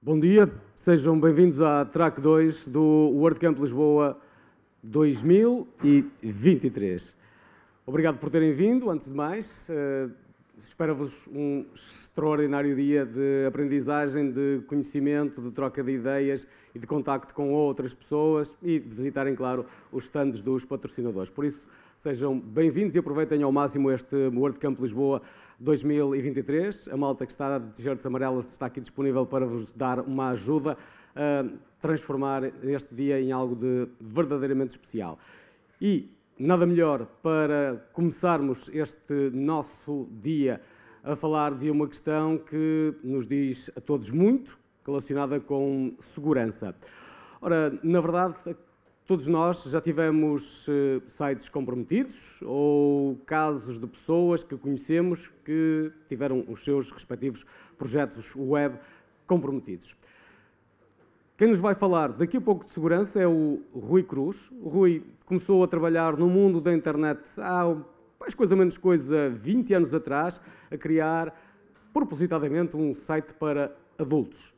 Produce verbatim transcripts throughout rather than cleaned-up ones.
Bom dia, sejam bem-vindos à Track dois do WordCamp Lisboa dois mil e vinte e três. Obrigado por terem vindo, antes de mais. Uh, Espero-vos um extraordinário dia de aprendizagem, de conhecimento, de troca de ideias e de contacto com outras pessoas e de visitarem, claro, os stands dos patrocinadores. Por isso, sejam bem-vindos e aproveitem ao máximo este WordCamp Lisboa dois mil e vinte e três. A malta que está de t-shirts amarelas está aqui disponível para vos dar uma ajuda a transformar este dia em algo de verdadeiramente especial. E nada melhor para começarmos este nosso dia a falar de uma questão que nos diz a todos muito, relacionada com segurança. Ora, na verdade, todos nós já tivemos uh, sites comprometidos ou casos de pessoas que conhecemos que tiveram os seus respectivos projetos web comprometidos. Quem nos vai falar daqui a pouco de segurança é o Rui Cruz. O Rui começou a trabalhar no mundo da internet há mais coisa menos coisa vinte anos atrás, a criar propositadamente um site para adultos.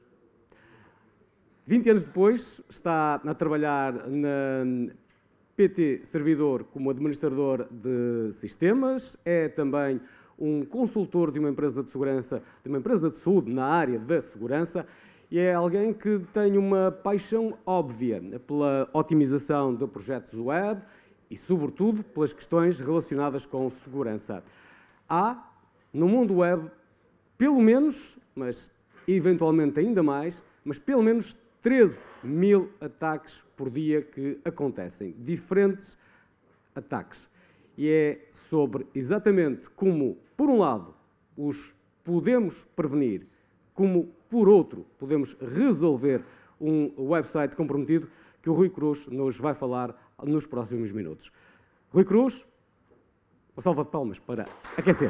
vinte anos depois, está a trabalhar na P T Servidor como administrador de sistemas, é também um consultor de uma empresa de segurança, de uma empresa de saúde na área da segurança, e é alguém que tem uma paixão óbvia pela otimização de projetos web e, sobretudo, pelas questões relacionadas com segurança. Há, no mundo web, pelo menos, mas eventualmente ainda mais, mas pelo menos treze mil ataques por dia que acontecem, diferentes ataques. E é sobre exatamente como, por um lado, os podemos prevenir, como, por outro, podemos resolver um website comprometido, que o Rui Cruz nos vai falar nos próximos minutos. Rui Cruz, uma salva de palmas para aquecer.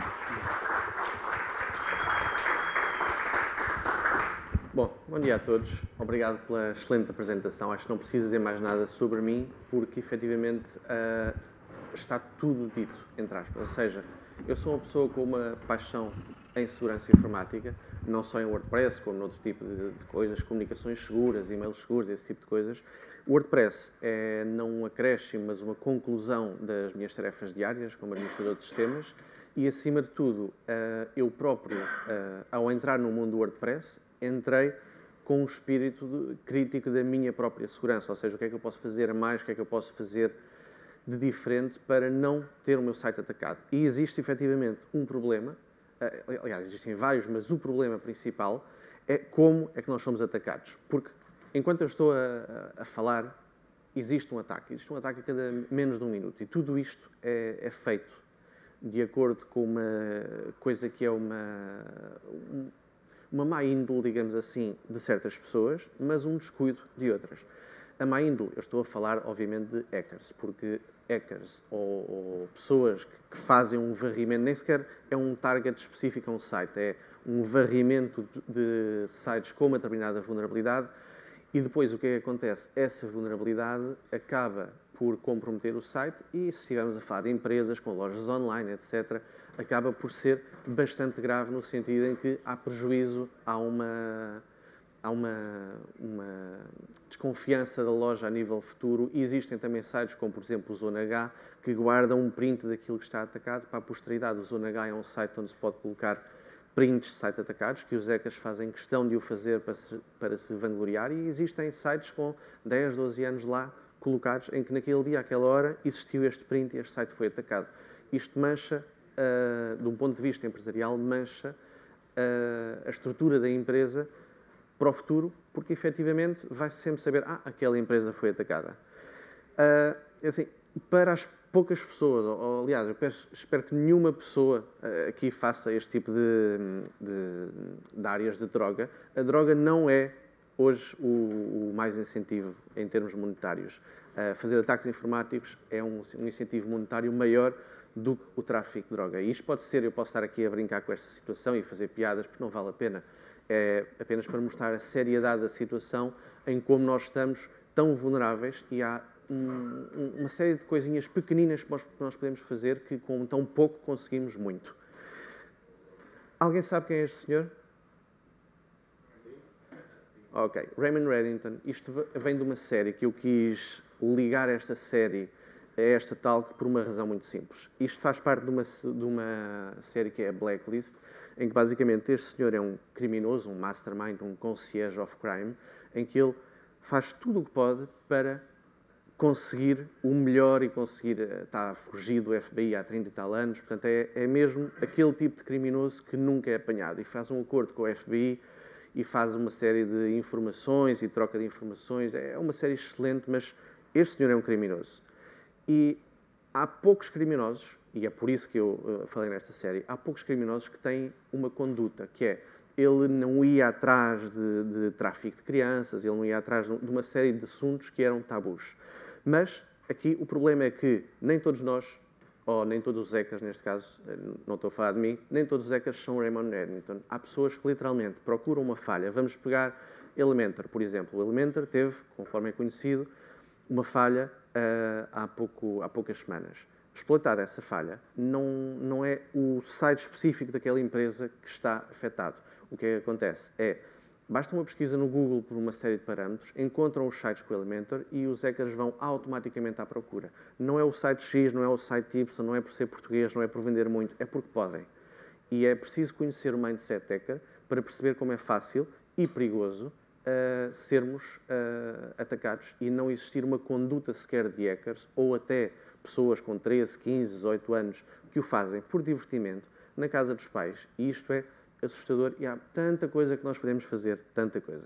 Bom, bom dia a todos. Obrigado pela excelente apresentação. Acho que não preciso dizer mais nada sobre mim, porque efetivamente uh, está tudo dito, entre aspas. Ou seja, eu sou uma pessoa com uma paixão em segurança informática, não só em WordPress, como noutro tipo de, de coisas, comunicações seguras, e-mails seguros, esse tipo de coisas. O WordPress é não um acréscimo, mas uma conclusão das minhas tarefas diárias como administrador de sistemas e, acima de tudo, uh, eu próprio, uh, ao entrar no mundo do WordPress, entrei com um espírito de, crítico da minha própria segurança, ou seja, o que é que eu posso fazer a mais, o que é que eu posso fazer de diferente para não ter o meu site atacado. E existe, efetivamente, um problema, uh, aliás, existem vários, mas o problema principal é como é que nós somos atacados. Porque, enquanto eu estou a, a, a falar, existe um ataque. Existe um ataque a cada menos de um minuto. E tudo isto é, é feito de acordo com uma coisa que é uma... Um, uma má índole, digamos assim, de certas pessoas, mas um descuido de outras. A má índole, eu estou a falar, obviamente, de hackers, porque hackers ou, ou pessoas que fazem um varrimento, nem sequer é um target específico a um site, é um varrimento de sites com uma determinada vulnerabilidade e depois o que é que acontece? Essa vulnerabilidade acaba por comprometer o site e, se estivermos a falar de empresas com lojas online, etcétera, acaba por ser bastante grave no sentido em que há prejuízo, há uma, há uma, uma desconfiança da loja a nível futuro e existem também sites como, por exemplo, o Zona H, que guardam um print daquilo que está atacado para a posteridade. O Zona H é um site onde se pode colocar prints de sites atacados, que os hackers fazem questão de o fazer para se, para se vangloriar e existem sites com dez, doze anos lá colocados em que naquele dia, àquela hora, existiu este print e este site foi atacado. Isto mancha, uh, de um ponto de vista empresarial, mancha uh, a estrutura da empresa para o futuro, porque efetivamente vai-se sempre saber, ah, aquela empresa foi atacada. Uh, assim, para as poucas pessoas, ou, aliás, eu peço, espero que nenhuma pessoa uh, aqui faça este tipo de, de, de áreas de droga. A droga não é hoje o, o mais incentivo em termos monetários. Uh, fazer ataques informáticos é um, um incentivo monetário maior do que o tráfico de droga. E isto pode ser, eu posso estar aqui a brincar com esta situação e fazer piadas, porque não vale a pena. É apenas para mostrar a seriedade da situação em como nós estamos tão vulneráveis e há um, uma série de coisinhas pequeninas que nós, que nós podemos fazer que com tão pouco conseguimos muito. Alguém sabe quem é este senhor? Ok, Raymond Reddington, isto vem de uma série que eu quis ligar esta série a esta talk por uma razão muito simples. Isto faz parte de uma, de uma série que é a Blacklist, em que basicamente este senhor é um criminoso, um mastermind, um concierge of crime, em que ele faz tudo o que pode para conseguir o melhor e conseguir, está a fugir do F B I há trinta e tal anos, portanto é, é mesmo aquele tipo de criminoso que nunca é apanhado e faz um acordo com o F B I e faz uma série de informações e troca de informações, é uma série excelente, mas este senhor é um criminoso. E há poucos criminosos, e é por isso que eu uh, falei nesta série, há poucos criminosos que têm uma conduta, que é, ele não ia atrás de, de tráfico de crianças, ele não ia atrás de uma série de assuntos que eram tabus. Mas aqui o problema é que nem todos nós, ou nem todos os hackers neste caso, não estou a falar de mim, nem todos os hackers são Raymond Reddington. Há pessoas que literalmente procuram uma falha. Vamos pegar Elementor, por exemplo. O Elementor teve, conforme é conhecido, uma falha uh, há, pouco, há poucas semanas. Exploitada essa falha, não, não é o site específico daquela empresa que está afetado. O que é que acontece? É, basta uma pesquisa no Google por uma série de parâmetros, encontram os sites com o Elementor e os hackers vão automaticamente à procura. Não é o site X, não é o site Y, não é por ser português, não é por vender muito, é porque podem. E é preciso conhecer o mindset hacker para perceber como é fácil e perigoso uh, sermos uh, atacados e não existir uma conduta sequer de hackers ou até pessoas com treze, quinze, dezoito anos que o fazem por divertimento na casa dos pais. E isto é assustador e há tanta coisa que nós podemos fazer, tanta coisa.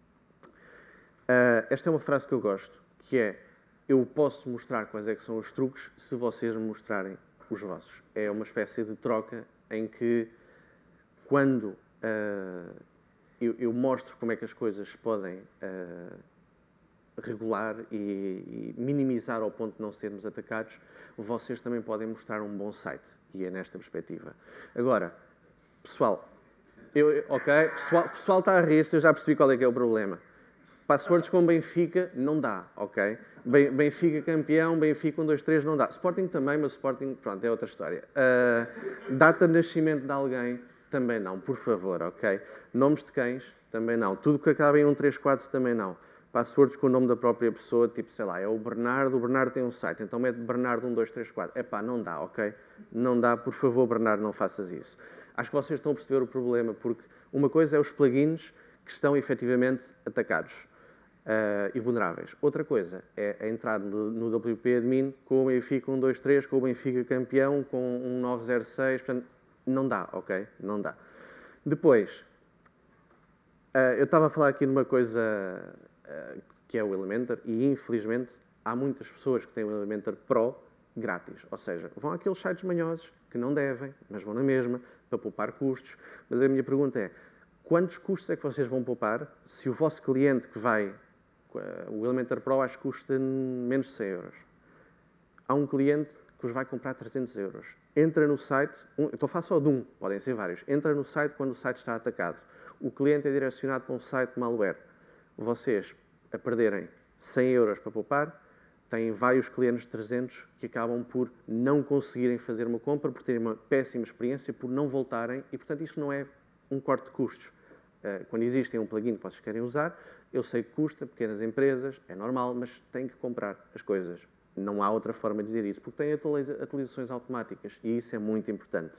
Uh, esta é uma frase que eu gosto, que é: eu posso mostrar quais é que são os truques se vocês me mostrarem os vossos. É uma espécie de troca em que, quando uh, eu, eu mostro como é que as coisas podem uh, regular e, e minimizar ao ponto de não sermos atacados, vocês também podem mostrar um bom site. E é nesta perspectiva. Agora, pessoal, eu, ok, pessoal, pessoal está a rir-se, eu já percebi qual é que é o problema. Passwords com Benfica não dá, ok? Benfica campeão, Benfica um, dois, três não dá. Sporting também, mas Sporting, pronto, é outra história. Uh, data de nascimento de alguém também não, por favor, ok? Nomes de cães também não. Tudo que acaba em um, três, quatro também não. Passwords com o nome da própria pessoa, tipo, sei lá, é o Bernardo, o Bernardo tem um site, então mete Bernardo um, dois, três, quatro. Epá, não dá, ok? Não dá, por favor, Bernardo, não faças isso. Acho que vocês estão a perceber o problema, porque uma coisa é os plugins que estão efetivamente atacados uh, e vulneráveis. Outra coisa é a entrada no, no W P admin com o Benfica um, dois, três, com o Benfica campeão, com um nove zero seis, portanto, não dá, ok? Não dá. Depois, uh, eu estava a falar aqui numa coisa uh, que é o Elementor e, infelizmente, há muitas pessoas que têm o Elementor Pro grátis, ou seja, vão àqueles sites manhosos que não devem, mas vão na mesma, para poupar custos. Mas a minha pergunta é, quantos custos é que vocês vão poupar se o vosso cliente que vai, o Elementor Pro acho que custa menos de cem euros. Há um cliente que vos vai comprar trezentos euros. Entra no site, um, estou a falar só de um, podem ser vários, entra no site quando o site está atacado. O cliente é direcionado para um site malware. Vocês, a perderem cem euros para poupar, têm vários clientes de trezentos que acabam por não conseguirem fazer uma compra, por terem uma péssima experiência, por não voltarem, e, portanto, isto não é um corte de custos. Quando existe um plugin que vocês querem usar, eu sei que custa, pequenas empresas, é normal, mas têm que comprar as coisas. Não há outra forma de dizer isso, porque têm atualizações automáticas, e isso é muito importante.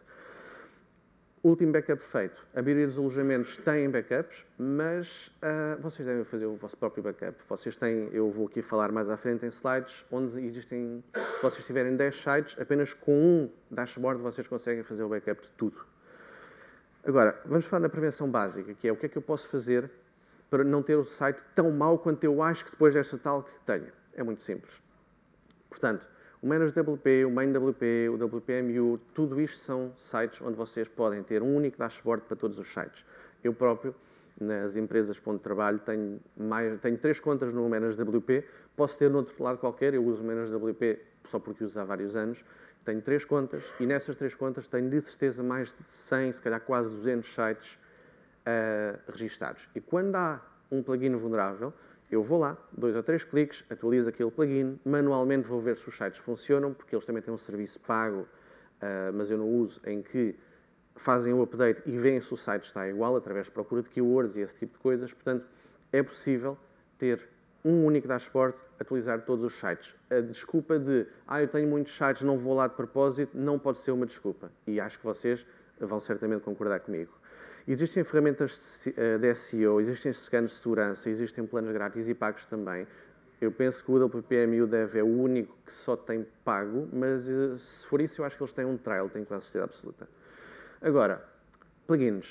Último backup feito. A maioria dos alojamentos têm backups, mas uh, vocês devem fazer o vosso próprio backup. Vocês têm, eu vou aqui falar mais à frente em slides, onde existem, se vocês tiverem dez sites, apenas com um dashboard vocês conseguem fazer o backup de tudo. Agora, vamos falar na prevenção básica, que é o que é que eu posso fazer para não ter o site tão mau quanto eu acho que depois desta tal que tenho. É muito simples. Portanto, o ManageWP, o MainWP, o W P M U, tudo isto são sites onde vocês podem ter um único dashboard para todos os sites. Eu próprio, nas empresas onde trabalho, tenho, mais, tenho três contas no ManageWP, posso ter no outro lado qualquer, eu uso o ManageWP só porque uso há vários anos, tenho três contas e nessas três contas tenho de certeza mais de cem, se calhar quase duzentos sites uh, registados. E quando há um plugin vulnerável, eu vou lá, dois ou três cliques, atualizo aquele plugin, manualmente vou ver se os sites funcionam, porque eles também têm um serviço pago, uh, mas eu não uso, em que fazem o update e veem se o site está igual, através de procura de keywords e esse tipo de coisas. Portanto, é possível ter um único dashboard, atualizar todos os sites. A desculpa de, ah, eu tenho muitos sites, não vou lá de propósito, não pode ser uma desculpa. E acho que vocês vão certamente concordar comigo. Existem ferramentas de S E O, existem scans de segurança, existem planos grátis e pagos também. Eu penso que o W P M U Dev é o único que só tem pago, mas se for isso eu acho que eles têm um trial, tenho quase certeza absoluta. Agora, plugins.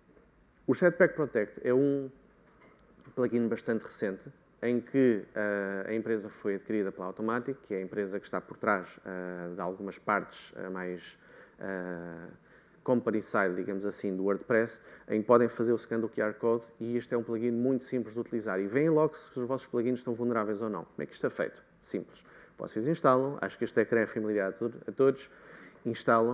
O Jetpack Protect é um plugin bastante recente, em que uh, a empresa foi adquirida pela Automatic, que é a empresa que está por trás uh, de algumas partes uh, mais uh, company side, digamos assim, do WordPress, em que podem fazer o scan do Q R Code, e este é um plugin muito simples de utilizar. E veem logo se os vossos plugins estão vulneráveis ou não. Como é que isto é feito? Simples. Vocês instalam, acho que este ecrã é familiar a todos, instalam,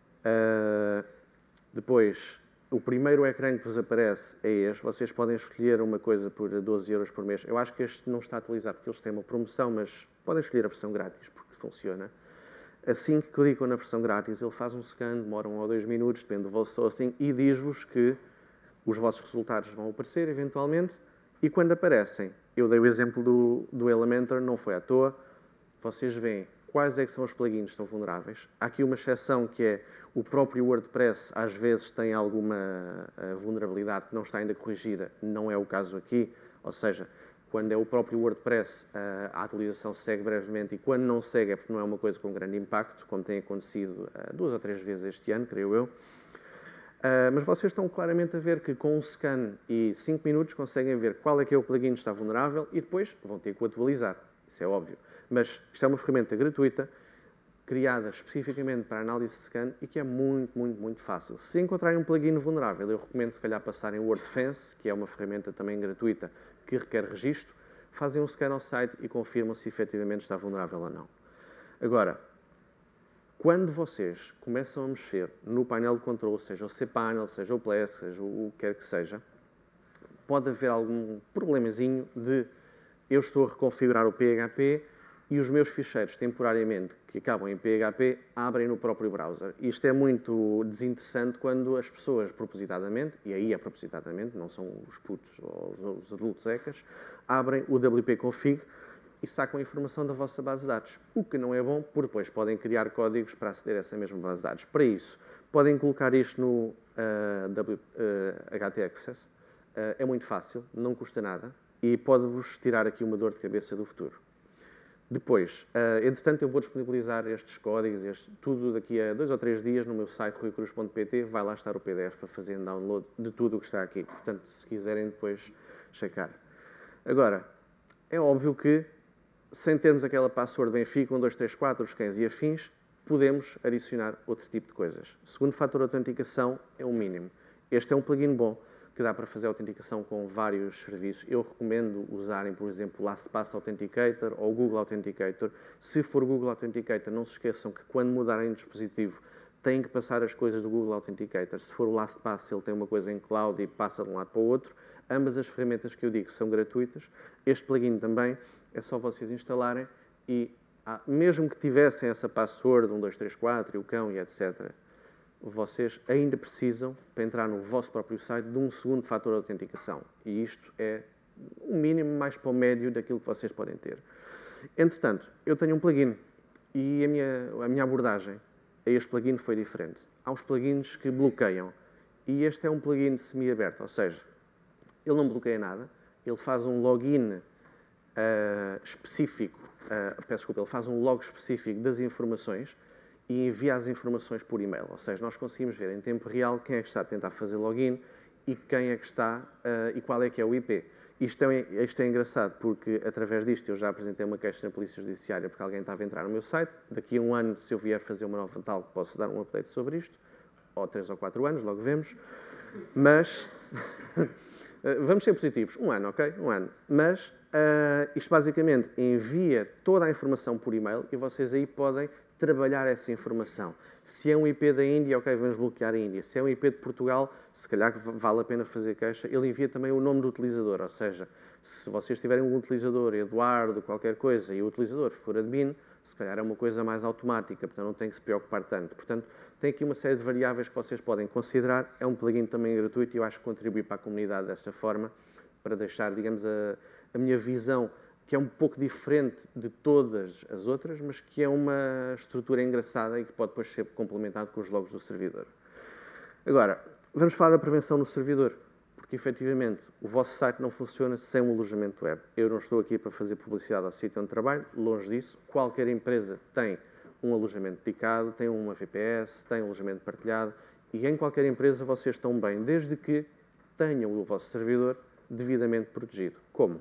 uh, depois o primeiro ecrã que vos aparece é este. Vocês podem escolher uma coisa por doze euros por mês. Eu acho que este não está atualizado porque eles têm uma promoção, mas podem escolher a versão grátis porque funciona. Assim que clicam na versão grátis, ele faz um scan, demora um ou dois minutos, depende do vosso hosting, e diz-vos que os vossos resultados vão aparecer eventualmente, e quando aparecem, eu dei o exemplo do, do Elementor, não foi à toa, vocês veem quais é que são os plugins que estão vulneráveis. Há aqui uma exceção que é o próprio WordPress às vezes tem alguma uh, vulnerabilidade que não está ainda corrigida, não é o caso aqui, ou seja, quando é o próprio WordPress, uh, a atualização segue brevemente, e quando não segue é porque não é uma coisa com grande impacto, como tem acontecido uh, duas ou três vezes este ano, creio eu. Uh, mas vocês estão claramente a ver que com um scan e cinco minutos conseguem ver qual é que é o plugin que está vulnerável e depois vão ter que o atualizar, isso é óbvio. Mas isto é uma ferramenta gratuita, criada especificamente para análise de scan e que é muito, muito, muito fácil. Se encontrarem um plugin vulnerável, eu recomendo se calhar passarem o WordFence, que é uma ferramenta também gratuita que requer registro, fazem um scan ao site e confirmam se efetivamente está vulnerável ou não. Agora, quando vocês começam a mexer no painel de controle, seja o cPanel, seja o Ples, seja o que quer que seja, pode haver algum problemazinho de eu estou a reconfigurar o P H P e os meus ficheiros temporariamente que acabam em P H P abrem no próprio browser. Isto é muito desinteressante quando as pessoas propositadamente, e aí é propositadamente, não são os putos ou os adultos ecas, abrem o W P config e sacam a informação da vossa base de dados. O que não é bom, porque depois podem criar códigos para aceder a essa mesma base de dados. Para isso, podem colocar isto no uh, w, uh, H T Access. Uh, é muito fácil, não custa nada e pode-vos tirar aqui uma dor de cabeça do futuro. Depois, uh, entretanto, eu vou disponibilizar estes códigos, este, tudo daqui a dois ou três dias no meu site rui cruz ponto pt, vai lá estar o P D F para fazerem download de tudo o que está aqui. Portanto, se quiserem depois checar. Agora, é óbvio que, sem termos aquela password Benfica, um, dois, três, quatro, os cães e afins, podemos adicionar outro tipo de coisas. Segundo fator de autenticação é o mínimo. Este é um plugin bom, que dá para fazer autenticação com vários serviços. Eu recomendo usarem, por exemplo, o LastPass Authenticator ou o Google Authenticator. Se for Google Authenticator, não se esqueçam que quando mudarem de dispositivo, têm que passar as coisas do Google Authenticator. Se for o LastPass, ele tem uma coisa em cloud e passa de um lado para o outro. Ambas as ferramentas que eu digo são gratuitas. Este plugin também é só vocês instalarem e, ah, mesmo que tivessem essa password, um, dois, três, quatro, e o cão e etcétera, vocês ainda precisam, para entrar no vosso próprio site, de um segundo fator de autenticação. E isto é o mínimo mais para o médio daquilo que vocês podem ter. Entretanto, eu tenho um plugin e a minha, a minha abordagem a este plugin foi diferente. Há uns plugins que bloqueiam e este é um plugin semi-aberto, ou seja, ele não bloqueia nada, ele faz um login uh, específico, uh, peço desculpa, ele faz um log específico das informações e envia as informações por e-mail. Ou seja, nós conseguimos ver em tempo real quem é que está a tentar fazer login e quem é que está uh, e qual é que é o I P. Isto é, isto é engraçado porque, através disto, eu já apresentei uma queixa na Polícia Judiciária porque alguém estava a entrar no meu site. Daqui a um ano, se eu vier fazer uma nova tal, posso dar um update sobre isto. Ou três ou quatro anos, logo vemos. Mas, vamos ser positivos. Um ano, ok? Um ano. Mas, uh, isto basicamente envia toda a informação por e-mail e vocês aí podem trabalhar essa informação. Se é um I P da Índia, ok, vamos bloquear a Índia. Se é um I P de Portugal, se calhar vale a pena fazer queixa. Ele envia também o nome do utilizador, ou seja, se vocês tiverem um utilizador, Eduardo, qualquer coisa, e o utilizador for admin, se calhar é uma coisa mais automática, portanto não tem que se preocupar tanto. Portanto, tem aqui uma série de variáveis que vocês podem considerar. É um plugin também gratuito e eu acho que contribui para a comunidade desta forma para deixar, digamos, a, a minha visão, que é um pouco diferente de todas as outras, mas que é uma estrutura engraçada e que pode depois ser complementado com os logos do servidor. Agora, vamos falar da prevenção no servidor, porque efetivamente o vosso site não funciona sem um alojamento web. Eu não estou aqui para fazer publicidade ao sítio onde trabalho, longe disso. Qualquer empresa tem um alojamento dedicado, tem uma V P S, tem um alojamento partilhado, e em qualquer empresa vocês estão bem, desde que tenham o vosso servidor devidamente protegido. Como?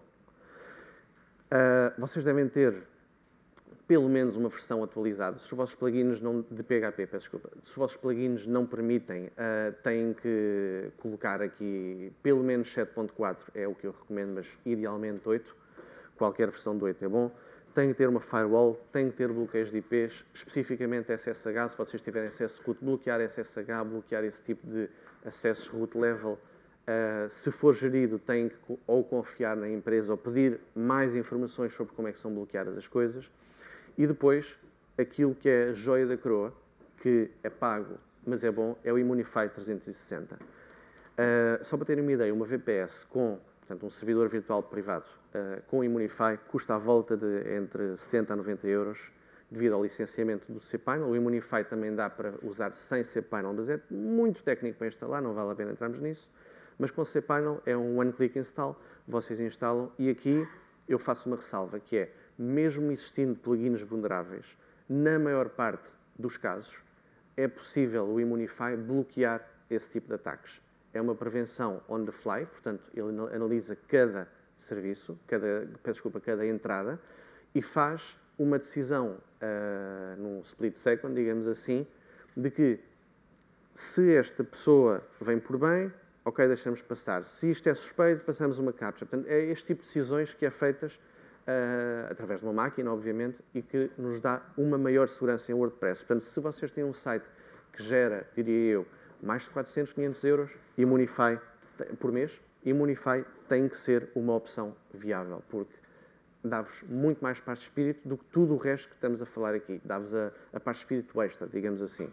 Uh, vocês devem ter pelo menos uma versão atualizada. Se os vossos plugins não, de P H P, peço desculpa, se os vossos plugins não permitem, uh, têm que colocar aqui pelo menos sete ponto quatro, é o que eu recomendo, mas idealmente oito. Qualquer versão de oito é bom. Tem que ter uma firewall, tem que ter bloqueios de I Ps, especificamente S S H, se vocês tiverem acesso root, bloquear S S H, bloquear esse tipo de acessos root level. Uh, se for gerido, tem que ou confiar na empresa ou pedir mais informações sobre como é que são bloqueadas as coisas. E depois, aquilo que é a joia da coroa, que é pago, mas é bom, é o Immunify trezentos e sessenta. Uh, só para terem uma ideia, uma V P S com, portanto, um servidor virtual privado uh, com Immunify custa à volta de entre setenta a noventa euros, devido ao licenciamento do cPanel. O Immunify também dá para usar sem cPanel, mas é muito técnico para instalar, não vale a pena entrarmos nisso. Mas com cPanel é um one-click install, vocês instalam, e aqui eu faço uma ressalva, que é, mesmo existindo plugins vulneráveis, na maior parte dos casos, é possível o Immunify bloquear esse tipo de ataques. É uma prevenção on the fly, portanto, ele analisa cada serviço, cada, peço desculpa, cada entrada, e faz uma decisão uh, num split second, digamos assim, de que se esta pessoa vem por bem, ok, deixamos passar. Se isto é suspeito, passamos uma captcha. Portanto, é este tipo de decisões que é feitas uh, através de uma máquina, obviamente, e que nos dá uma maior segurança em WordPress. Portanto, se vocês têm um site que gera, diria eu, mais de quatrocentos, quinhentos euros, Immunify por mês, Immunify tem que ser uma opção viável, porque dá-vos muito mais paz de espírito do que tudo o resto que estamos a falar aqui. Dá-vos a, a paz de espírito extra, digamos assim.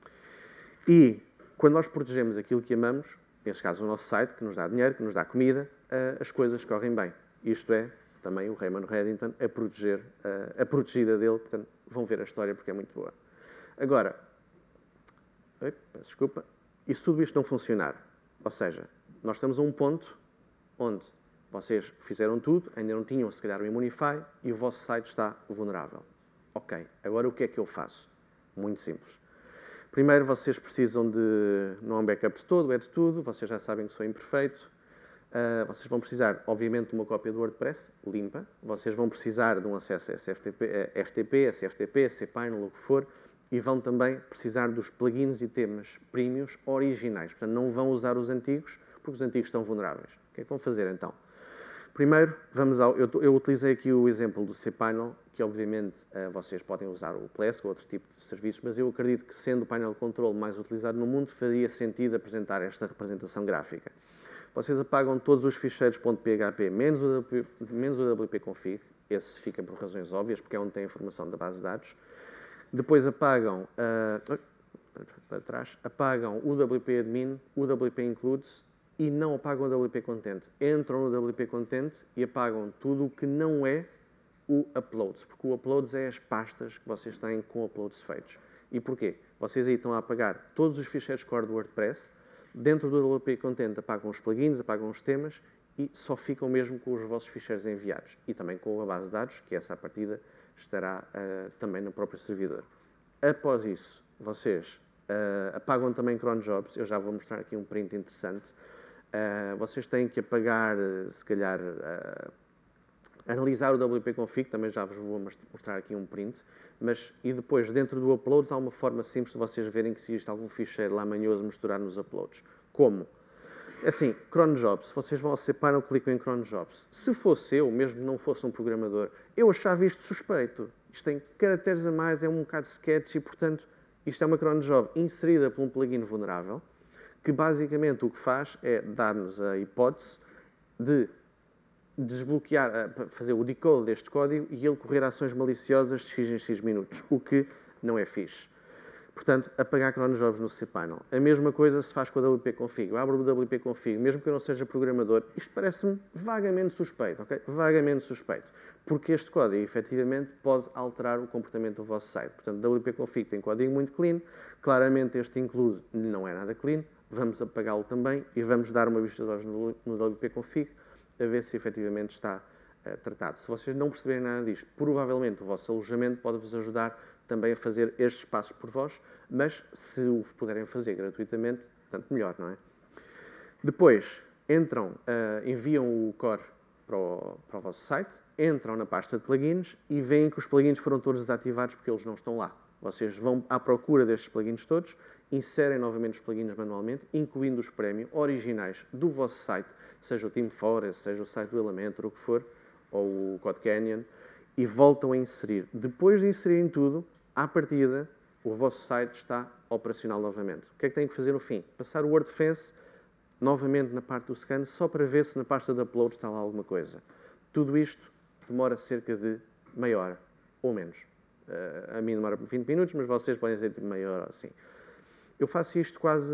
E, quando nós protegemos aquilo que amamos, neste caso o nosso site, que nos dá dinheiro, que nos dá comida, uh, as coisas correm bem. Isto é, também o Raymond Reddington a proteger, uh, a protegida dele, portanto, vão ver a história porque é muito boa. Agora, oi, desculpa, e se tudo isto não funcionar, ou seja, nós estamos a um ponto onde vocês fizeram tudo, ainda não tinham, se calhar, o Immunify, e o vosso site está vulnerável. Ok, agora o que é que eu faço? Muito simples. Primeiro, vocês precisam de, não é um backup de todo, é de tudo, vocês já sabem que sou imperfeito. Uh, vocês vão precisar, obviamente, de uma cópia do WordPress, limpa. Vocês vão precisar de um acesso a F T P, F T P, S F T P, cPanel, o que for, e vão também precisar dos plugins e temas premiums originais. Portanto, não vão usar os antigos, porque os antigos estão vulneráveis. O que é que vão fazer, então? Primeiro, vamos ao, eu, eu utilizei aqui o exemplo do cPanel, que obviamente uh, vocês podem usar o Plesk ou outro tipo de serviços, mas eu acredito que, sendo o painel de controle mais utilizado no mundo, faria sentido apresentar esta representação gráfica. Vocês apagam todos os ficheiros .php, menos o, menos o wp-config, esse fica por razões óbvias, porque é onde tem a informação da base de dados. Depois apagam, uh, para trás, apagam o wp-admin, o wp-includes, e não apagam o W P Content. Entram no W P Content e apagam tudo o que não é o Uploads, porque o Uploads é as pastas que vocês têm com uploads feitos. E porquê? Vocês aí estão a apagar todos os ficheiros core do WordPress, dentro do W P Content apagam os plugins, apagam os temas e só ficam mesmo com os vossos ficheiros enviados. E também com a base de dados, que essa partida estará uh, também no próprio servidor. Após isso, vocês uh, apagam também cron jobs. Eu já vou mostrar aqui um print interessante. Uh, vocês têm que apagar, se calhar, uh, analisar o W P config, também já vos vou mostrar aqui um print, mas e depois, dentro do uploads, há uma forma simples de vocês verem que se existe algum ficheiro lá manhoso misturar nos uploads. Como? Assim, cron jobs, se vocês vão ao cPanel, clicam em cron jobs. Se fosse eu, mesmo que não fosse um programador, eu achava isto suspeito. Isto tem caracteres a mais, é um bocado sketchy, portanto, isto é uma cron job inserida por um plugin vulnerável, que basicamente o que faz é dar-nos a hipótese de desbloquear, fazer o decode deste código e ele correr ações maliciosas de X em X minutos, o que não é fixe. Portanto, apagar cron jobs no cPanel. A mesma coisa se faz com a wp-config. Eu abro o wp-config, mesmo que eu não seja programador, isto parece-me vagamente suspeito, ok? Vagamente suspeito. Porque este código, efetivamente, pode alterar o comportamento do vosso site. Portanto, wp-config tem código muito clean, claramente este include não é nada clean, vamos apagá-lo também e vamos dar uma vista de olhos no, no wp-config a ver se efetivamente está uh, tratado. Se vocês não perceberem nada disto, provavelmente o vosso alojamento pode-vos ajudar também a fazer estes passos por vós, mas se o puderem fazer gratuitamente, tanto melhor, não é? Depois, entram, uh, enviam o core para o, para o vosso site, entram na pasta de plugins e veem que os plugins foram todos desativados porque eles não estão lá. Vocês vão à procura destes plugins todos, inserem novamente os plugins manualmente, incluindo os premium originais do vosso site, seja o Team Forest, seja o site do Elementor, o que for, ou o Code Canyon, e voltam a inserir. Depois de inserirem tudo, à partida, o vosso site está operacional novamente. O que é que têm que fazer no fim? Passar o WordFence novamente na parte do scan, só para ver se na pasta de upload está lá alguma coisa. Tudo isto demora cerca de meia hora, ou menos. Uh, a mim demora vinte minutos, mas vocês podem dizer tipo meia hora assim. Eu faço isto quase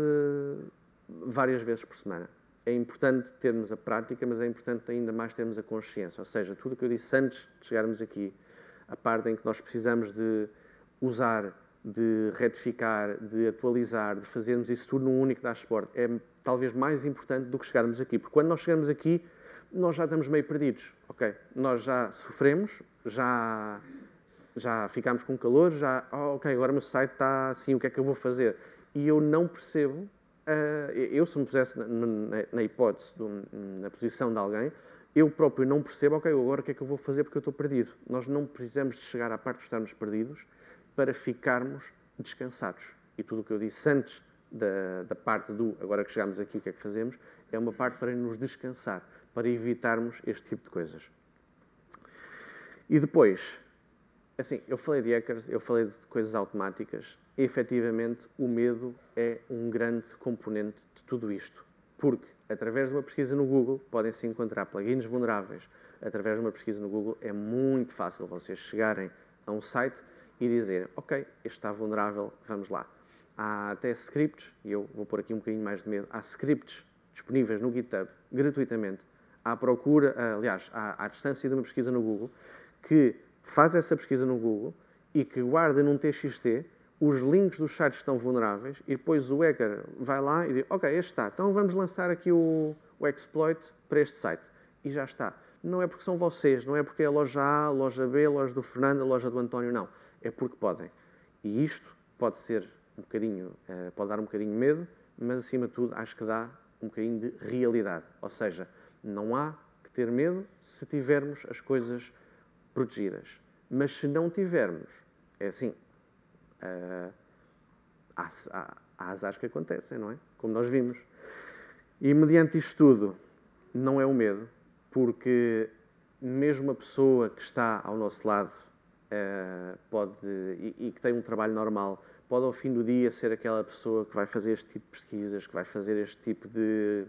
várias vezes por semana. É importante termos a prática, mas é importante ainda mais termos a consciência. Ou seja, tudo o que eu disse antes de chegarmos aqui, a parte em que nós precisamos de usar, de retificar, de atualizar, de fazermos isso tudo num único dashboard, é talvez mais importante do que chegarmos aqui. Porque quando nós chegamos aqui, nós já estamos meio perdidos, ok? Nós já sofremos, já, já ficámos com calor, já, oh, ok, agora o meu site está assim, o que é que eu vou fazer? E eu não percebo, uh, eu se me pusesse na, na, na hipótese, do, na posição de alguém, eu próprio não percebo, ok, agora o que é que eu vou fazer porque eu estou perdido. Nós não precisamos de chegar à parte de estarmos perdidos para ficarmos descansados. E tudo o que eu disse antes da, da parte do, agora que chegamos aqui, o que é que fazemos, é uma parte para nos descansar, para evitarmos este tipo de coisas. E depois, assim, eu falei de hackers, eu falei de coisas automáticas, e efetivamente o medo é um grande componente de tudo isto. Porque, através de uma pesquisa no Google, podem-se encontrar plugins vulneráveis. Através de uma pesquisa no Google, é muito fácil vocês chegarem a um site e dizerem, ok, este está vulnerável, vamos lá. Há até scripts, e eu vou pôr aqui um bocadinho mais de medo, há scripts disponíveis no GitHub, gratuitamente, à procura, aliás, à, à distância de uma pesquisa no Google, que faz essa pesquisa no Google e que guarda num T X T os links dos sites que estão vulneráveis e depois o hacker vai lá e diz, ok, este está, então vamos lançar aqui o, o exploit para este site. E já está. Não é porque são vocês, não é porque é a loja A, a loja B, a loja do Fernando, a loja do António, não. É porque podem. E isto pode ser um bocadinho, eh, pode dar um bocadinho de medo, mas acima de tudo acho que dá um bocadinho de realidade. Ou seja, não há que ter medo se tivermos as coisas protegidas. Mas se não tivermos, é assim, uh, há, há, há azares que acontecem, não é? Como nós vimos. E mediante isto tudo, não é o medo, porque mesmo a pessoa que está ao nosso lado uh, pode, e, e que tem um trabalho normal, pode ao fim do dia ser aquela pessoa que vai fazer este tipo de pesquisas, que vai fazer este tipo de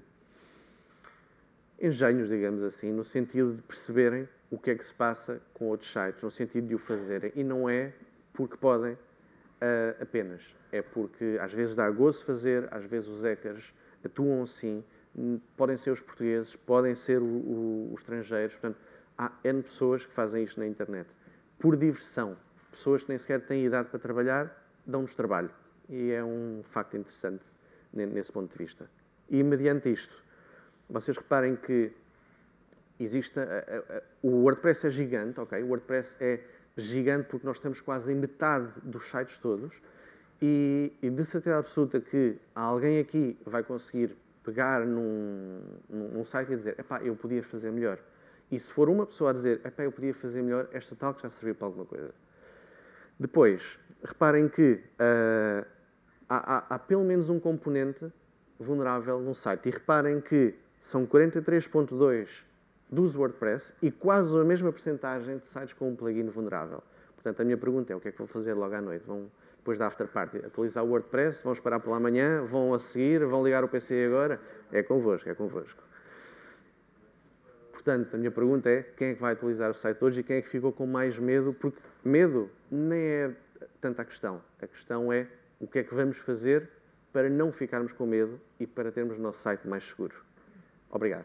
engenhos, digamos assim, no sentido de perceberem o que é que se passa com outros sites, no sentido de o fazerem. E não é porque podem uh, apenas. É porque às vezes dá gozo fazer, às vezes os hackers atuam assim, podem ser os portugueses, podem ser o, o, os estrangeiros. Portanto, há N pessoas que fazem isto na internet. Por diversão. Pessoas que nem sequer têm idade para trabalhar, dão-nos trabalho. E é um facto interessante nesse ponto de vista. E mediante isto, vocês reparem que existe a, a, a, o WordPress é gigante, ok? O WordPress é gigante porque nós estamos quase em metade dos sites todos e, e de certeza absoluta que alguém aqui vai conseguir pegar num, num site e dizer, epá, eu podia fazer melhor. E se for uma pessoa a dizer, epá, eu podia fazer melhor, esta tal que já serviu para alguma coisa. Depois, reparem que uh, há, há, há pelo menos um componente vulnerável no site. E reparem que são quarenta e três vírgula dois dos WordPress e quase a mesma percentagem de sites com um plugin vulnerável. Portanto, a minha pergunta é, o que é que vão fazer logo à noite? Vão, depois da after party, atualizar o WordPress? Vão esperar pela manhã? Vão a seguir? Vão ligar o P C agora? É convosco, é convosco. Portanto, a minha pergunta é, quem é que vai atualizar o site hoje e quem é que ficou com mais medo? Porque medo nem é tanta a questão. A questão é O que é que vamos fazer para não ficarmos com medo e para termos o nosso site mais seguro? Obrigado.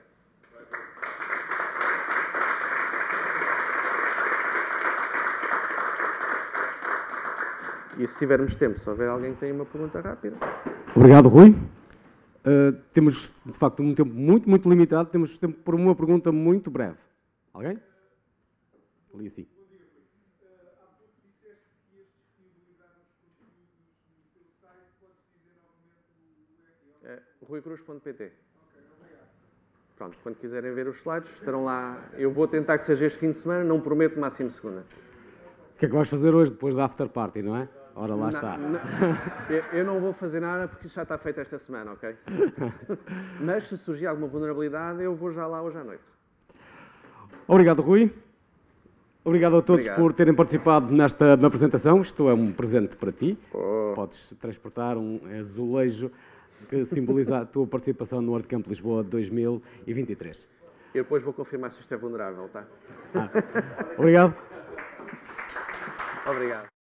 E se tivermos tempo, se houver alguém que tenha uma pergunta rápida. Obrigado, Rui. Uh, temos, de facto, um tempo muito, muito limitado. Temos tempo para uma pergunta muito breve. Alguém? Ali assim. É, rui cruz ponto pt. Pronto, quando quiserem ver os slides, estarão lá. Eu vou tentar que seja este fim de semana, não prometo máximo segunda. O que é que vais fazer hoje, depois da after party, não é? Ora, lá Não, está. não, eu, eu não vou fazer nada porque isso já está feito esta semana, ok? Mas se surgir alguma vulnerabilidade, eu vou já lá hoje à noite. Obrigado, Rui. Obrigado a todos Obrigado. por terem participado nesta na apresentação. Isto é um presente para ti. Oh. Podes transportar um azulejo que simboliza a tua participação no WordCamp Lisboa dois mil e vinte e três. Eu depois vou confirmar se isto é vulnerável, tá? Ah. Obrigado. Obrigado.